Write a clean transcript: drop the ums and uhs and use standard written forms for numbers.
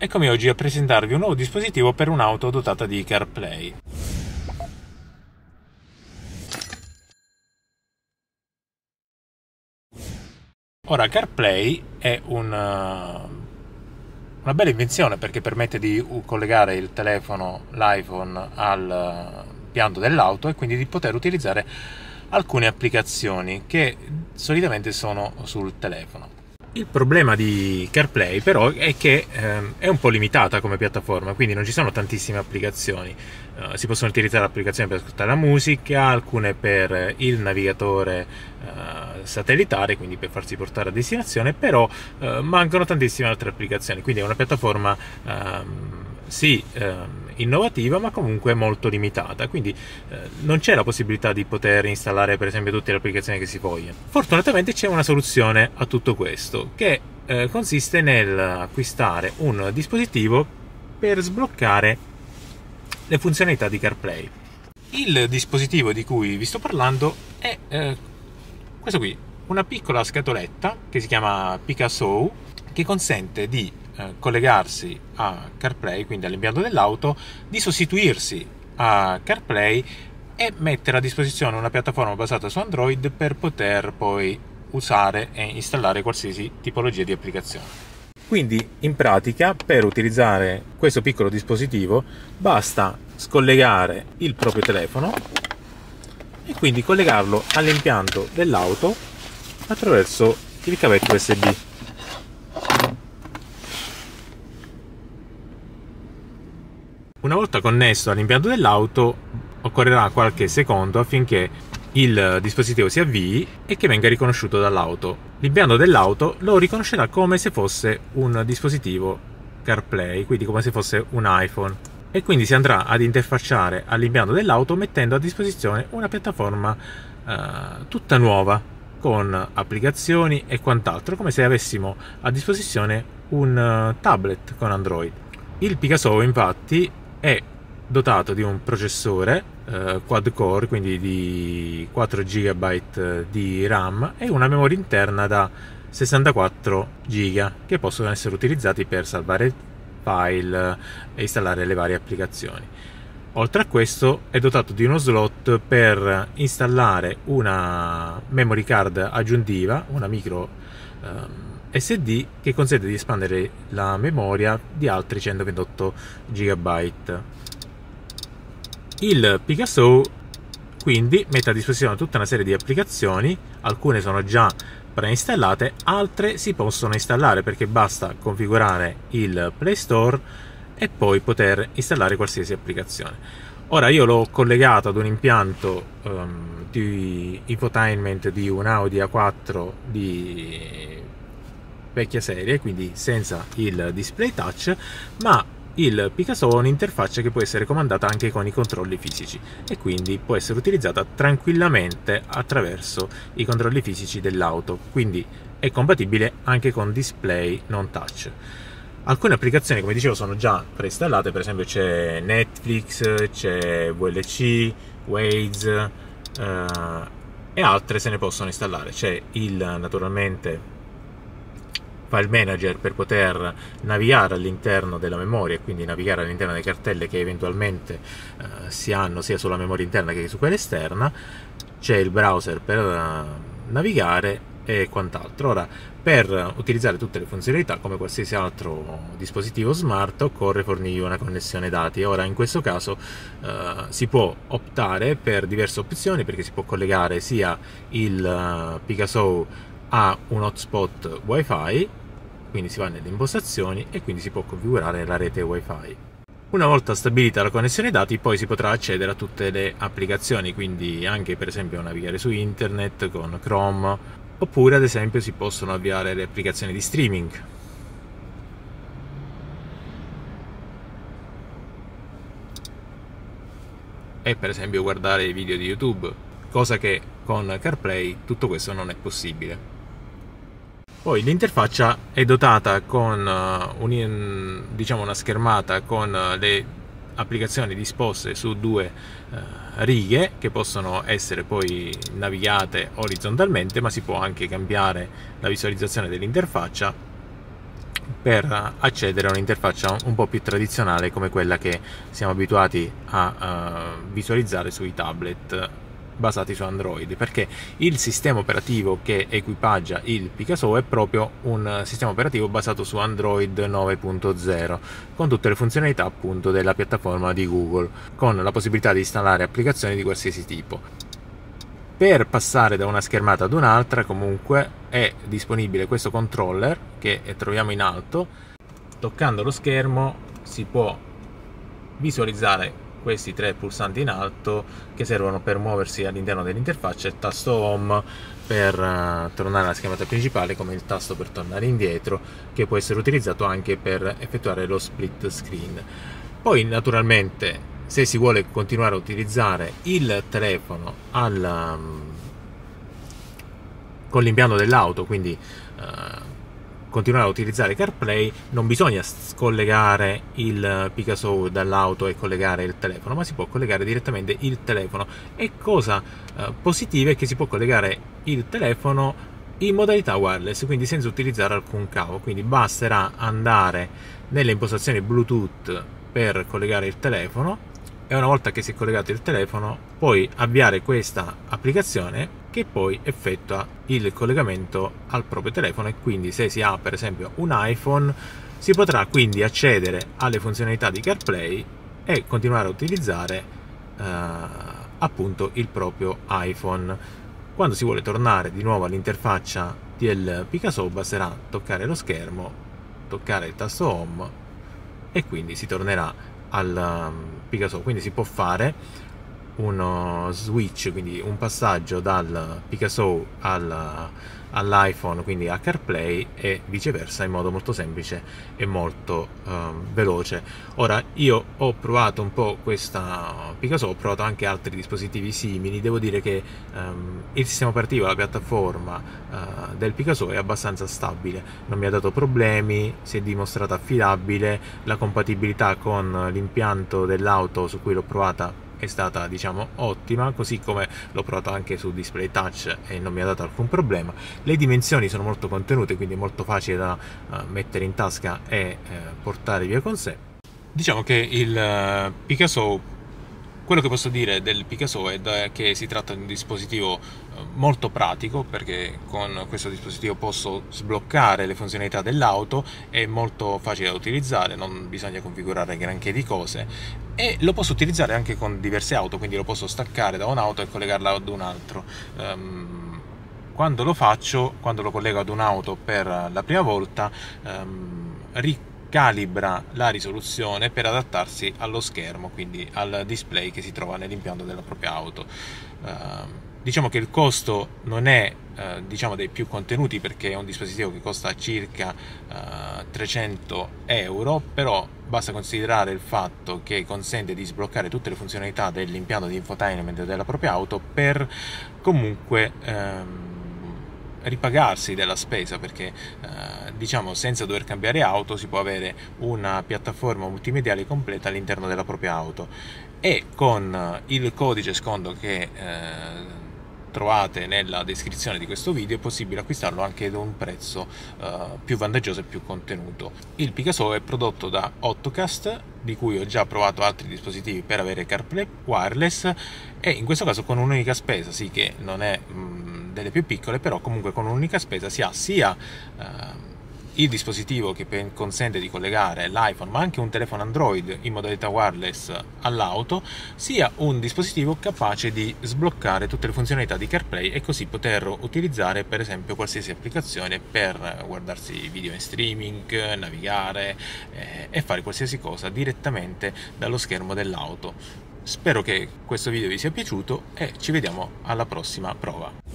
Eccomi oggi a presentarvi un nuovo dispositivo per un'auto dotata di CarPlay. Ora, CarPlay è una bella invenzione perché permette di collegare il telefono, l'iPhone, al piano dell'auto e quindi di poter utilizzare alcune applicazioni che solitamente sono sul telefono. Il problema di CarPlay però è che è un po' limitata come piattaforma, quindi non ci sono tantissime applicazioni. Si possono utilizzare applicazioni per ascoltare la musica, alcune per il navigatore satellitare, quindi per farsi portare a destinazione, però mancano tantissime altre applicazioni, quindi è una piattaforma innovativa ma comunque molto limitata, quindi non c'è la possibilità di poter installare per esempio tutte le applicazioni che si vogliono. Fortunatamente c'è una soluzione a tutto questo che consiste nell'acquistare un dispositivo per sbloccare le funzionalità di CarPlay. Il dispositivo di cui vi sto parlando è questo qui, una piccola scatoletta che si chiama Picasso, che consente di collegarsi a CarPlay, quindi all'impianto dell'auto, di sostituirsi a CarPlay e mettere a disposizione una piattaforma basata su Android per poter poi usare e installare qualsiasi tipologia di applicazione. Quindi in pratica per utilizzare questo piccolo dispositivo basta scollegare il proprio telefono e quindi collegarlo all'impianto dell'auto attraverso il cavetto USB. Una volta connesso all'impianto dell'auto occorrerà qualche secondo affinché il dispositivo si avvii e che venga riconosciuto dall'auto. L'impianto dell'auto lo riconoscerà come se fosse un dispositivo CarPlay, quindi come se fosse un iPhone, e quindi si andrà ad interfacciare all'impianto dell'auto mettendo a disposizione una piattaforma tutta nuova con applicazioni e quant'altro, come se avessimo a disposizione un tablet con Android. Il Picasso infatti è dotato di un processore quad core, quindi di 4 GB di RAM e una memoria interna da 64 GB che possono essere utilizzati per salvare file e installare le varie applicazioni. Oltre a questo è dotato di uno slot per installare una memory card aggiuntiva, una micro SD, che consente di espandere la memoria di altri 128 GB. Il Picasso quindi mette a disposizione tutta una serie di applicazioni, alcune sono già preinstallate, altre si possono installare perché basta configurare il Play Store e poi poter installare qualsiasi applicazione. Ora io l'ho collegato ad un impianto di infotainment di un Audi A4 di vecchia serie, quindi senza il display touch, ma il Picasso ha un'interfaccia che può essere comandata anche con i controlli fisici e quindi può essere utilizzata tranquillamente attraverso i controlli fisici dell'auto, quindi è compatibile anche con display non touch. Alcune applicazioni, come dicevo, sono già preinstallate, per esempio c'è Netflix, c'è VLC, Waze e altre se ne possono installare. C'è naturalmente File Manager per poter navigare all'interno della memoria e quindi navigare all'interno delle cartelle che eventualmente si hanno sia sulla memoria interna che su quella esterna. C'è il browser per navigare e quant'altro. Ora, per utilizzare tutte le funzionalità, come qualsiasi altro dispositivo smart, occorre fornirgli una connessione dati. Ora, in questo caso si può optare per diverse opzioni, perché si può collegare sia il Picasso a un hotspot Wi-Fi, quindi si va nelle impostazioni e quindi si può configurare la rete Wi-Fi. Una volta stabilita la connessione dati, poi si potrà accedere a tutte le applicazioni, quindi anche per esempio navigare su internet con Chrome, oppure ad esempio si possono avviare le applicazioni di streaming. E per esempio guardare i video di YouTube, cosa che con CarPlay tutto questo non è possibile. Poi l'interfaccia è dotata con una schermata con le applicazioni disposte su due righe che possono essere poi navigate orizzontalmente, ma si può anche cambiare la visualizzazione dell'interfaccia per accedere a un'interfaccia un po' più tradizionale come quella che siamo abituati a visualizzare sui tablet basati su Android, perché il sistema operativo che equipaggia il Picasso è proprio un sistema operativo basato su Android 9.0 con tutte le funzionalità appunto della piattaforma di Google, con la possibilità di installare applicazioni di qualsiasi tipo. Per passare da una schermata ad un'altra comunque è disponibile questo controller che troviamo in alto. Toccando lo schermo si può visualizzare questi tre pulsanti in alto che servono per muoversi all'interno dell'interfaccia, il tasto home per tornare alla schermata principale, come il tasto per tornare indietro, che può essere utilizzato anche per effettuare lo split screen. Poi naturalmente, se si vuole continuare a utilizzare il telefono con l'impianto dell'auto, quindi continuare a utilizzare CarPlay, non bisogna scollegare il Picasso dall'auto e collegare il telefono, ma si può collegare direttamente il telefono. E cosa positiva è che si può collegare il telefono in modalità wireless, quindi senza utilizzare alcun cavo, quindi basterà andare nelle impostazioni Bluetooth per collegare il telefono, e una volta che si è collegato il telefono puoi avviare questa applicazione che poi effettua il collegamento al proprio telefono, e quindi se si ha per esempio un iPhone si potrà quindi accedere alle funzionalità di CarPlay e continuare a utilizzare appunto il proprio iPhone. Quando si vuole tornare di nuovo all'interfaccia del Picasso basterà toccare lo schermo, toccare il tasto home e quindi si tornerà al Picasso. Quindi si può fare uno switch, quindi un passaggio dal Picasso all'iPhone, quindi a CarPlay, e viceversa, in modo molto semplice e molto veloce. Ora, io ho provato un po' questa Picasso, ho provato anche altri dispositivi simili. Devo dire che il sistema operativo, la piattaforma del Picasso è abbastanza stabile, non mi ha dato problemi, si è dimostrata affidabile, la compatibilità con l'impianto dell'auto su cui l'ho provata è stata, diciamo, ottima, così come l'ho provato anche su display touch e non mi ha dato alcun problema. Le dimensioni sono molto contenute, quindi è molto facile da mettere in tasca e portare via con sé. Diciamo che il Picasso, quello che posso dire del Picasso è che si tratta di un dispositivo molto pratico, perché con questo dispositivo posso sbloccare le funzionalità dell'auto, è molto facile da utilizzare, non bisogna configurare granché di cose, e lo posso utilizzare anche con diverse auto, quindi lo posso staccare da un'auto e collegarla ad un altro. Quando lo faccio, quando lo collego ad un'auto per la prima volta, calibra la risoluzione per adattarsi allo schermo, quindi al display che si trova nell'impianto della propria auto. Diciamo che il costo non è diciamo dei più contenuti, perché è un dispositivo che costa circa 300 euro, però basta considerare il fatto che consente di sbloccare tutte le funzionalità dell'impianto di infotainment della propria auto per comunque ripagarsi della spesa, perché diciamo senza dover cambiare auto si può avere una piattaforma multimediale completa all'interno della propria auto, e con il codice sconto che trovate nella descrizione di questo video è possibile acquistarlo anche ad un prezzo più vantaggioso e più contenuto. Il Picasso è prodotto da Ottocast, di cui ho già provato altri dispositivi per avere CarPlay wireless, e in questo caso con un'unica spesa, sì che non è delle più piccole, però comunque con un'unica spesa si ha sia il dispositivo che consente di collegare l'iPhone, ma anche un telefono Android in modalità wireless all'auto, sia un dispositivo capace di sbloccare tutte le funzionalità di CarPlay e così poter utilizzare per esempio qualsiasi applicazione per guardarsi video in streaming, navigare e fare qualsiasi cosa direttamente dallo schermo dell'auto. Spero che questo video vi sia piaciuto e ci vediamo alla prossima prova.